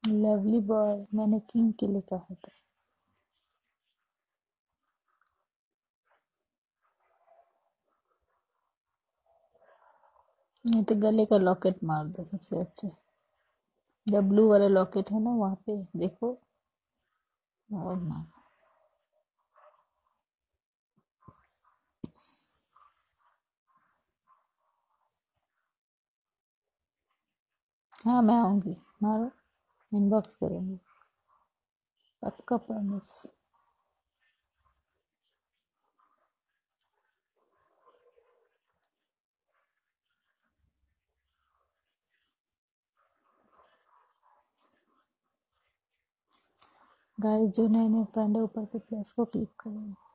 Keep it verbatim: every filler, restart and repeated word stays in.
Lovely boy, मैंने king के लिए कहा था। नहीं तो गले का लॉकेट मार दो, सबसे अच्छा। जब ब्लू वाला लॉकेट है ना वहाँ पे देखो। और ना। हाँ मैं आऊंगी, मारो, इनबॉक्स करूंगी, पक्का प्रॉमिस। गाइस जो नए नए फ्रेंड है ऊपर के प्लस को क्लिक करो।